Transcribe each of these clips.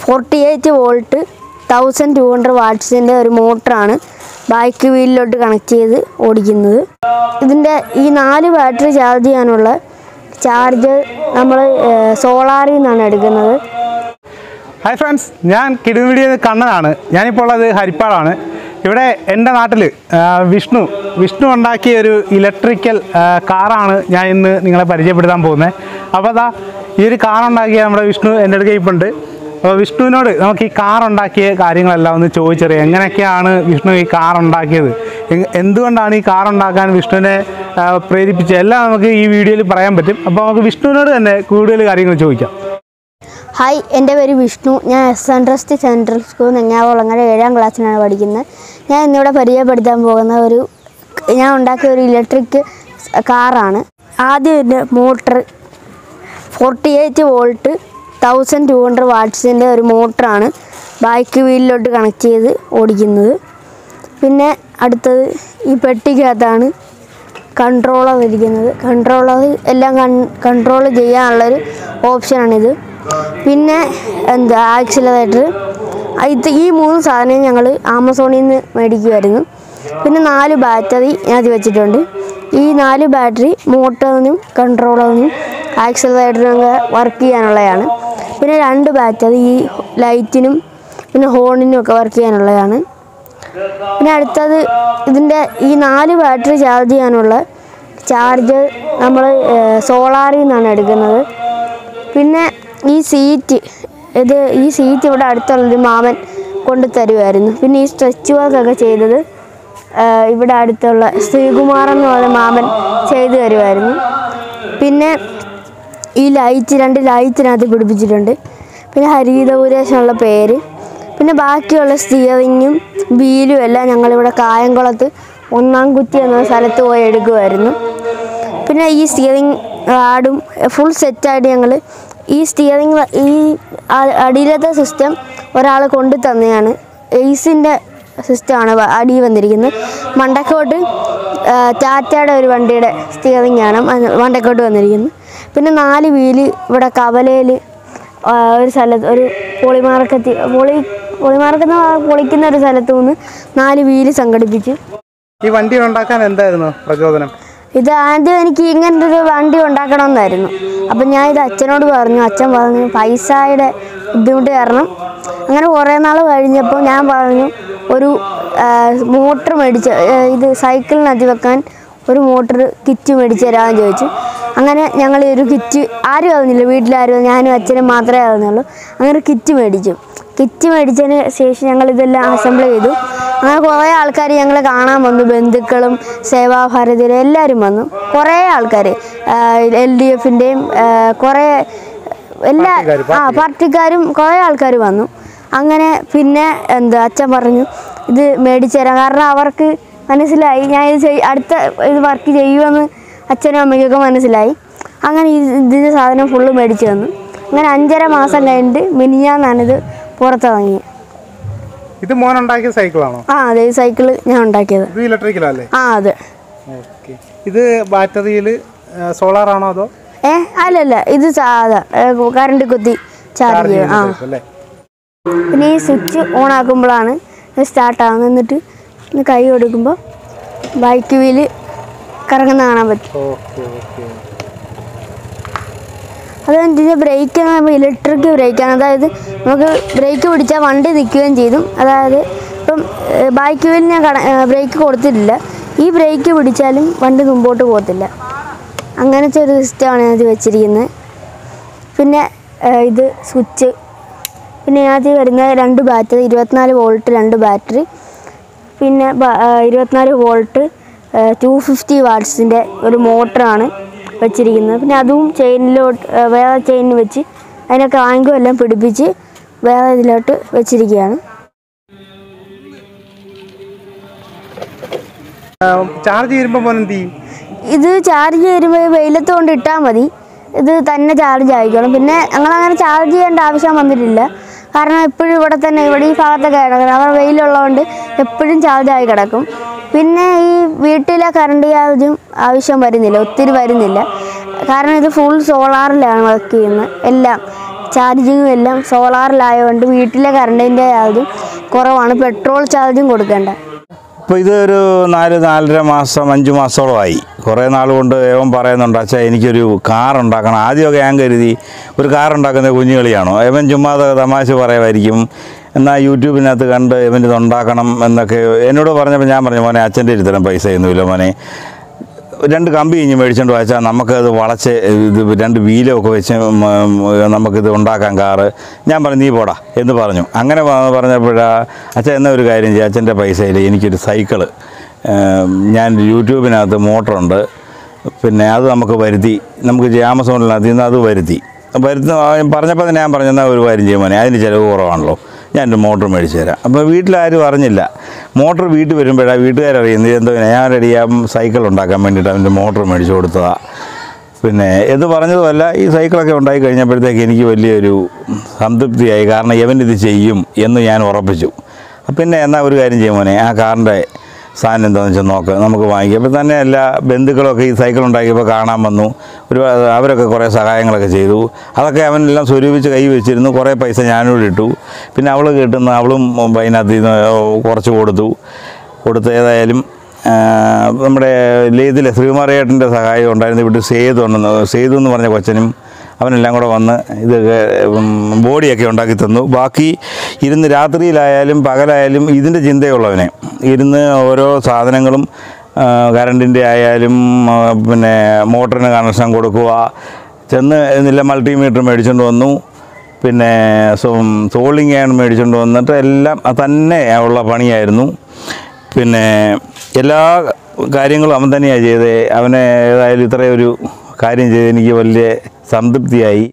48 volt 1200 വാട്ട്സിൻ്റെ ഒരു മോട്ടറാണ് bike വീലിലോട്ട് connect ചെയ്ത് ഓടിക്കുന്നത്. ഇതിൻ്റെ ഈ 4 ബാറ്ററി ചാർജ് ചെയ്യാനുള്ള ചാർജർ നമ്മൾ സോളാറിൽ നിന്നാണ് എടുക്കുന്നത്. ഹായ് ഫ്രണ്ട്സ്, ഞാൻ കിടുമിടിയ കണ്ണനാണ്. ഞാനിപ്പോൾ ഉള്ളത് ഹരിപ്പാടാണ്. ഇവിടെ എൻ്റെ നാട്ടിൽ വിഷ്ണു ഉണ്ടാക്കിയ ഒരു ഇലക്ട്രിക്കൽ കാറാണ് ഞാൻ ഇന്ന് നിങ്ങളെ പരിചയപ്പെടുത്താൻ പോകുന്നത്. അപ്പോൾ അതാ ഈ ഒരു കാർ ഉണ്ടാക്കിയ നമ്മുടെ വിഷ്ണു എൻ്റെ അടുത്ത് ഇപ്പോൾ ഉണ്ട്. അപ്പോൾ വിഷ്ണുവിനോട് നമുക്ക് ഈ കാർ ഉണ്ടാക്കിയ കാര്യങ്ങളെല്ലാം ഒന്ന് ചോദിച്ചറിയാം. എങ്ങനെയൊക്കെയാണ് വിഷ്ണു ഈ കാർ ഉണ്ടാക്കിയത്, എന്തുകൊണ്ടാണ് ഈ കാർ ഉണ്ടാക്കാൻ വിഷ്ണുവിനെ പ്രേരിപ്പിച്ചത്, എല്ലാം നമുക്ക് ഈ വീഡിയോയിൽ പറയാൻ പറ്റും. അപ്പോൾ നമുക്ക് വിഷ്ണുവിനോട് തന്നെ കൂടുതൽ കാര്യങ്ങൾ ചോദിക്കാം. ഹായ്, എൻ്റെ പേര് വിഷ്ണു. ഞാൻ SNTrust സെൻട്രൽ സ്കൂൾ നെങ്ങാവളങ്ങര 7ാം ക്ലാസ്സിലാണ് പഠിക്കുന്നത്. ഞാൻ ഇന്നിവിടെ പരിചയപ്പെടുത്താൻ പോകുന്ന ഞാൻ ഉണ്ടാക്കിയ ഒരു ഇലക്ട്രിക് കാറാണ്. ആദ്യം ഇതിൻ്റെ മോട്ടർ 48 വോൾട്ട് 1200 വാട്ട്സിൻ്റെ ഒരു മോട്ടറാണ് ബൈക്ക് വീലിലോട്ട് കണക്ട് ചെയ്ത് ഓടിക്കുന്നത്. പിന്നെ അടുത്തത് ഈ പെട്ടിക്കകത്താണ് കൺട്രോളർ ഇരിക്കുന്നത്. കൺട്രോളർ എല്ലാം കൺട്രോൾ ചെയ്യാനുള്ളൊരു ഓപ്ഷനാണിത്. പിന്നെ ആക്സിലറേറ്റർ. ഈ 3 സാധനം ഞങ്ങൾ ആമസോണിൽ നിന്ന് മേടിക്കുമായിരുന്നു. പിന്നെ 4 ബാറ്ററി ഞാൻ വെച്ചിട്ടുണ്ട്. ഈ 4 ബാറ്ററി മോട്ടറിനും കൺട്രോളറിനും ആക്സിലറേറ്ററിനും വർക്ക് ചെയ്യാനുള്ളതാണ്. പിന്നെ 2 ബാറ്ററി ഈ ലൈറ്റിനും പിന്നെ ഹോണിനും ഒക്കെ വർക്ക് ചെയ്യാനുള്ളതാണ്. പിന്നെ അടുത്തത് ഇതിൻ്റെ ഈ 4 ബാറ്ററി ചാർജ് ചെയ്യാനുള്ള ചാർജർ നമ്മൾ സോളാറിൽ നിന്നാണ് എടുക്കുന്നത്. പിന്നെ ഈ സീറ്റ് ഇവിടെ അടുത്തുള്ളൊരു മാമൻ കൊണ്ട് തരുമായിരുന്നു. പിന്നെ ഈ സ്ട്രെച്ച് വർക്കൊക്കെ ചെയ്തത് ഇവിടെ അടുത്തുള്ള ശ്രീകുമാർ എന്ന് പറയുന്ന മാമൻ ചെയ്തു തരുമായിരുന്നു. പിന്നെ ഈ 2 ലൈറ്റിനകത്ത് പിടിപ്പിച്ചിട്ടുണ്ട്. പിന്നെ ഹരിതപുരേഷനുള്ള പേര്. പിന്നെ ബാക്കിയുള്ള സ്റ്റിയറിങ്ങും വീലും എല്ലാം ഞങ്ങളിവിടെ കായംകുളത്ത് 1-ാം കുറ്റി എന്ന സ്ഥലത്ത് പോയി എടുക്കുമായിരുന്നു. പിന്നെ ഈ സ്റ്റിയറിങ് ആടും ഫുൾ സെറ്റായിട്ട് ഞങ്ങൾ ഈ സ്റ്റിയറിങ് അടിയിലത്തെ സിസ്റ്റം ഒരാൾ കൊണ്ടു തന്നെയാണ്. എയ്സിൻ്റെ സിസ്റ്റമാണ് അടിയിൽ വന്നിരിക്കുന്നത്. മണ്ടക്കോട്ട് ടാറ്റയുടെ ഒരു വണ്ടിയുടെ സ്റ്റിയറിങ് ആണ് മണ്ടക്കോട്ട് വന്നിരിക്കുന്നത്. പിന്നെ 4 വീല് ഇവിടെ കവലയിൽ ഒരു സ്ഥലത്ത് ഒരു പൊളിമാർക്കറ്റ് പൊളിക്കുന്ന ഒരു സ്ഥലത്ത് നിന്ന് 4 വീല് സംഘടിപ്പിച്ചു. ഈ വണ്ടി ഉണ്ടാക്കാൻ എന്തായിരുന്നു പ്രചോദനം? ഇത് ആദ്യം എനിക്ക് ഇങ്ങനത്തെ ഒരു വണ്ടി ഉണ്ടാക്കണമെന്നായിരുന്നു. അപ്പം ഞാൻ ഇത് അച്ഛനോട് പറഞ്ഞു. അച്ഛൻ പറഞ്ഞു പൈസയുടെ ബുദ്ധിമുട്ട് കാരണം. അങ്ങനെ കുറേ നാൾ കഴിഞ്ഞപ്പോൾ ഞാൻ പറഞ്ഞു ഒരു മോട്ടർ ഇത് സൈക്കിളിനകത്ത് വെക്കാൻ ഒരു മോട്ടർ കിറ്റ് മേടിച്ച് തരാമെന്ന് ചോദിച്ചു. അങ്ങനെ ഞങ്ങൾ ഒരു കിറ്റ് ആരും അറിഞ്ഞില്ല, വീട്ടിലാരും, ഞാനും അച്ഛനും മാത്രമേ അറിഞ്ഞുള്ളൂ. അങ്ങനെ കിറ്റ് മേടിച്ചതിന് ശേഷം ഞങ്ങളിതെല്ലാം അസംബിൾ ചെയ്തു. അങ്ങനെ കുറേ ആൾക്കാർ ഞങ്ങളെ കാണാൻ വന്നു. ബന്ധുക്കളും സേവാഭാരതിയിലും എല്ലാവരും വന്നു. കുറേ ആൾക്കാർ LDFൻ്റെയും കുറേ പാർട്ടിക്കാരും കുറേ ആൾക്കാർ വന്നു. അങ്ങനെ പിന്നെ അച്ഛൻ പറഞ്ഞു ഇത് മേടിച്ചു തരാം. കാരണം അവർക്ക് മനസ്സിലായി ഞാൻ അടുത്ത വർക്ക് ചെയ്യുമെന്ന് അച്ഛനും അമ്മയ്ക്കൊക്കെ മനസ്സിലായി. അങ്ങനെ ഇതിൻ്റെ സാധനം ഫുള്ള് മേടിച്ചു തന്നു. അങ്ങനെ 5.5 മാസം കഴിഞ്ഞിട്ട് മിനിഞ്ഞാന്നാണിത് പുറത്തിറങ്ങി. ഇത് മോൻ ഉണ്ടാക്കിയ സൈക്കിളാണോ? അതെ, ഈ സൈക്കിള് ഞാൻ ഉണ്ടാക്കിയത്. ഇത് ഇലക്ട്രിക്കലല്ലേ? അതെ. ഇത് ബാറ്ററിയിൽ സോളാർ ആണോ അതോ? അല്ലല്ല, ഇത് സാധാ കറണ്ട് കുത്തി ചാർജ് ചെയ്യും. പിന്നെ ഈ സ്വിച്ച് ഓൺ ആക്കുമ്പോഴാണ് സ്റ്റാർട്ടാകുന്നത്. എന്നിട്ട് കൈ കൊടുക്കുമ്പോൾ ബൈക്ക് വീല് കറങ്ങുന്ന കാണാൻ പറ്റും. അത് കഴിഞ്ഞിട്ട് ബ്രേക്ക് എന്ന് പറയുമ്പോൾ ഇലക്ട്രിക് ബ്രേക്കാണ്. അതായത് നമുക്ക് ബ്രേക്ക് പിടിച്ചാൽ വണ്ടി നിൽക്കുകയും ചെയ്തു. അതായത് ഇപ്പം ബൈക്ക് വീലിന് ഞാൻ ബ്രേക്ക് കൊടുത്തിട്ടില്ല. ഈ ബ്രേക്ക് പിടിച്ചാലും വണ്ടി മുമ്പോട്ട് പോകത്തില്ല. അങ്ങനത്തെ ഒരു സിസ്റ്റമാണ് ഇത് വെച്ചിരിക്കുന്നത്. പിന്നെ ഇത് സ്വിച്ച്. പിന്നെ ഇതിനകത്ത് വരുന്ന 2 ബാറ്ററി 24 വോൾട്ട് 2 ബാറ്ററി. പിന്നെ 24 വോൾട്ട് 250 വാട്ട്സിൻ്റെ ഒരു മോട്ടറാണ് വെച്ചിരിക്കുന്നത്. പിന്നെ അതും വേറെ ചെയിനിൽ വെച്ച് അതിനെ കാങ്കും എല്ലാം പിടിപ്പിച്ച് വേറെ ഇതിലോട്ട് വെച്ചിരിക്കുകയാണ്. ചാർജ് ചെയ്യുമ്പോൾ ഇത് ചാർജ് ചെയ്യുമ്പോൾ വെയിലത്ത് കൊണ്ട് ഇട്ടാൽ മതി, ഇത് തന്നെ ചാർജ് ആയിക്കോളും. പിന്നെ ഞങ്ങളങ്ങനെ ചാർജ് ചെയ്യേണ്ട ആവശ്യം വന്നിട്ടില്ല. കാരണം എപ്പോഴും ഇവിടെ ഈ ഭാഗത്തൊക്കെ കിടക്കണം. അവർ വെയിലുള്ളതുകൊണ്ട് എപ്പോഴും ചാർജായി കിടക്കും. പിന്നെ ഈ വീട്ടിലെ കറണ്ട് ചാർജും ആവശ്യം വരുന്നില്ല, ഒത്തിരി വരുന്നില്ല. കാരണം ഇത് ഫുൾ സോളാറിലാണ് വർക്ക് ചെയ്യുന്നത്. എല്ലാം ചാർജിങ്ങും എല്ലാം സോളാറിലായതുകൊണ്ട് വീട്ടിലെ കറണ്ടിൻ്റെ ചാർജും കുറവാണ്. പെട്രോൾ ചാർജും കൊടുക്കേണ്ട. ഇപ്പോൾ ഇതൊരു 4-4.5 മാസം 5 മാസത്തോളമായി. കുറേ നാൾ കൊണ്ട് ഏവൻ പറയുന്നുണ്ട്, അച്ഛാ എനിക്കൊരു കാർ ഉണ്ടാക്കണം. ആദ്യമൊക്കെ ഞാൻ കരുതി ഒരു കാർ ഉണ്ടാക്കുന്ന കുഞ്ഞുകളിയാണോ, ഏവൻ ചുമ്മാ തമാശ പറയുമായിരിക്കും. എന്നാൽ യൂട്യൂബിനകത്ത് കണ്ട് ഇവൻ ഇതുണ്ടാക്കണം എന്നൊക്കെ എന്നോട് പറഞ്ഞപ്പോൾ ഞാൻ പറഞ്ഞു, മോനെ അച്ഛൻ്റെ ഇത്തരം പൈസയൊന്നുമില്ല മോനെ, 2 കമ്പി ഇഞ്ഞ് മേടിച്ചുകൊണ്ട് വെച്ചാൽ നമുക്കത് വളച്ച് ഇത് 2 വീലൊക്കെ വെച്ച് നമുക്കിത് ഉണ്ടാക്കാം കാറ്. ഞാൻ പറഞ്ഞു നീ പോടാ എന്ന് പറഞ്ഞു. അങ്ങനെ പറഞ്ഞപ്പോഴാണ് അച്ഛൻ എന്നാ ഒരു കാര്യം ചെയ്യുക, അച്ഛൻ്റെ പൈസയിൽ എനിക്കൊരു സൈക്കിള്, ഞാൻ യൂട്യൂബിനകത്ത് മോട്ടറുണ്ട്, പിന്നെ അത് നമുക്ക് വരുത്തി, നമുക്ക് ആമസോണിനകത്ത് നിന്ന് അത് വരുത്തി പറഞ്ഞപ്പോൾ തന്നെ ഞാൻ പറഞ്ഞു എന്നാൽ ഒരു കാര്യം ചെയ്യും മോനെ, അതിന് ചിലവ് കുറവാണല്ലോ, ഞാനൊരു മോട്ടർ മേടിച്ച് തരാം. അപ്പോൾ വീട്ടിലാരും അറിഞ്ഞില്ല. മോട്ടർ വീട്ടിൽ വരുമ്പോഴാണ് വീട്ടുകാരറിയുന്നത് എന്തോ ഞാൻ സൈക്കിൾ ഉണ്ടാക്കാൻ വേണ്ടിയിട്ട് അവൻ്റെ മോട്ടർ മേടിച്ച് കൊടുത്തതാണ്. പിന്നെ എന്ന് പറഞ്ഞതുമല്ല, ഈ സൈക്കിളൊക്കെ ഉണ്ടായി കഴിഞ്ഞപ്പോഴത്തേക്ക് എനിക്ക് വലിയൊരു സംതൃപ്തിയായി. കാരണം ഇവനിത് ചെയ്യും എന്ന് ഞാൻ ഉറപ്പിച്ചു. പിന്നെ എന്നാൽ ഒരു കാര്യം ചെയ്യും മോനെ, ആ കാറിൻ്റെ സാധനം എന്താണെന്ന് വെച്ചാൽ നോക്ക്, നമുക്ക് വാങ്ങിക്കാം. അപ്പോൾ തന്നെ എല്ലാ ബന്ധുക്കളൊക്കെ ഈ സൈക്കിൾ ഉണ്ടാക്കിയപ്പോൾ കാണാൻ വന്നു. അവരൊക്കെ കുറേ സഹായങ്ങളൊക്കെ ചെയ്തു. അതൊക്കെ അവനെല്ലാം സ്വരൂപിച്ച് കൈ വെച്ചിരുന്നു. കുറേ പൈസ ഞാനോട് ഇട്ടു. പിന്നെ അവൾ കിട്ടുന്ന അവളും അതിനകത്ത് നിന്ന് കുറച്ച് കൊടുത്ത് ഏതായാലും നമ്മുടെ ഇതിലെ ശ്രീമാറിയേട്ടൻ്റെ സഹായം ഉണ്ടായിരുന്നു. ഇവിടെ സേതു എന്ന് പറഞ്ഞ കൊച്ചനും അവനെല്ലാം കൂടെ വന്ന് ഇത് ബോഡിയൊക്കെ ഉണ്ടാക്കി തന്നു. ബാക്കി ഇരുന്ന് രാത്രിയിലായാലും പകലായാലും ഇതിൻ്റെ ചിന്തയുള്ളവനെ ഇരുന്ന് ഓരോ സാധനങ്ങളും കറണ്ടിൻ്റെ ആയാലും പിന്നെ മോട്ടറിന് കണക്ഷൻ കൊടുക്കുക, ചെന്ന് എന്നില്ല മൾട്ടിമീറ്റർ മേടിച്ചുകൊണ്ട് വന്നു, പിന്നെ സോൾഡിങ് ആണ് മേടിച്ചുകൊണ്ട് വന്നിട്ട് എല്ലാം തന്നെ ഉള്ള പണിയായിരുന്നു. പിന്നെ എല്ലാ കാര്യങ്ങളും അവൻ തന്നെയാണ് ചെയ്തത്. അവനെ ഏതായാലും ഇത്രയൊരു കാര്യം ചെയ്ത് എനിക്ക് വലിയ സംതൃപ്തിയായി.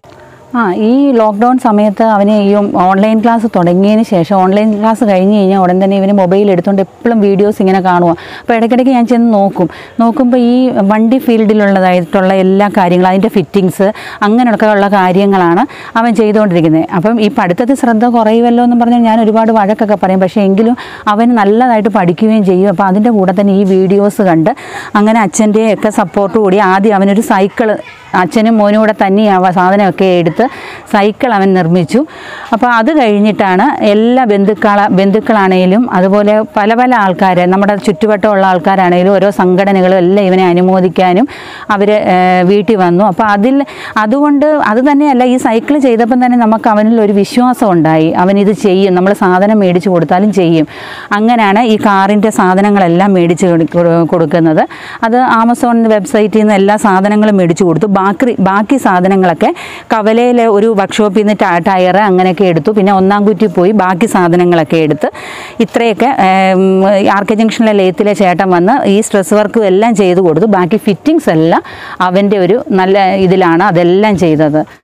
ഈ ലോക്ക്ഡൗൺ സമയത്ത് അവന് ഈ ഓൺലൈൻ ക്ലാസ് തുടങ്ങിയതിന് ശേഷം ഓൺലൈൻ ക്ലാസ് കഴിഞ്ഞ് കഴിഞ്ഞാൽ ഉടൻ തന്നെ ഇവന് മൊബൈൽ എടുത്തുകൊണ്ട് എപ്പോഴും വീഡിയോസ് ഇങ്ങനെ കാണുക. അപ്പോൾ ഇടയ്ക്കിടയ്ക്ക് ഞാൻ ചെന്ന് നോക്കുമ്പോൾ ഈ വണ്ടി ഫീൽഡിലുള്ളതായിട്ടുള്ള എല്ലാ കാര്യങ്ങളും അതിൻ്റെ ഫിറ്റിങ്സ് അങ്ങനെയൊക്കെയുള്ള കാര്യങ്ങളാണ് അവൻ ചെയ്തുകൊണ്ടിരിക്കുന്നത്. അപ്പം ഈ പഠിത്തത്തിൽ ശ്രദ്ധ കുറയുമല്ലോ എന്ന് പറഞ്ഞാൽ ഞാൻ ഒരുപാട് വഴക്കൊക്കെ പറയും. പക്ഷേ എങ്കിലും അവൻ നല്ലതായിട്ട് പഠിക്കുകയും ചെയ്യും. അപ്പോൾ അതിൻ്റെ കൂടെ തന്നെ ഈ വീഡിയോസ് കണ്ട് അങ്ങനെ അച്ഛൻ്റെയൊക്കെ സപ്പോർട്ട് കൂടി ആദ്യം അവനൊരു സൈക്കിള്, അച്ഛനും മോനും കൂടെ തന്നെ സാധനമൊക്കെ എടുത്ത് സൈക്കിൾ അവൻ നിർമ്മിച്ചു. അപ്പോൾ അത് കഴിഞ്ഞിട്ടാണ് എല്ലാ ബന്ധുക്കളാണേലും അതുപോലെ പല ആൾക്കാർ, നമ്മുടെ ചുറ്റുവട്ടമുള്ള ആൾക്കാരാണേലും ഓരോ സംഘടനകളും എല്ലാം ഇവനെ അനുമോദിക്കാനും അവർ വീട്ടിൽ വന്നു. അപ്പോൾ അതുകൊണ്ട് അത് തന്നെയല്ല, ഈ സൈക്കിൾ ചെയ്തപ്പം തന്നെ നമുക്ക് അവനിൽ ഒരു വിശ്വാസം ഉണ്ടായി, അവനിത് ചെയ്യും, നമ്മൾ സാധനം മേടിച്ച് കൊടുത്താലും ചെയ്യും. അങ്ങനെയാണ് ഈ കാറിൻ്റെ സാധനങ്ങളെല്ലാം മേടിച്ച് കൊടുക്കുന്നത്. അത് ആമസോൺ വെബ്സൈറ്റിൽ നിന്ന് എല്ലാ സാധനങ്ങളും മേടിച്ച് കൊടുത്തു. ബാക്കി സാധനങ്ങളൊക്കെ കവലയിലെ ഒരു വർക്ക്ഷോപ്പിൽ നിന്ന് ടയർ അങ്ങനെയൊക്കെ എടുത്തു. പിന്നെ ഒന്നാംകുറ്റി പോയി ബാക്കി സാധനങ്ങളൊക്കെ എടുത്ത് ഇത്രയൊക്കെ ആർക്കെ ജംഗ്ഷനിലെ ലേത്തിലെ ചേട്ടൻ വന്ന് ഈ സ്ട്രെസ് വർക്കും എല്ലാം ചെയ്ത് കൊടുത്തു. ബാക്കി ഫിറ്റിങ്സ് എല്ലാം അവൻ്റെ ഒരു നല്ല ഇതിലാണ് അതെല്ലാം ചെയ്തത്.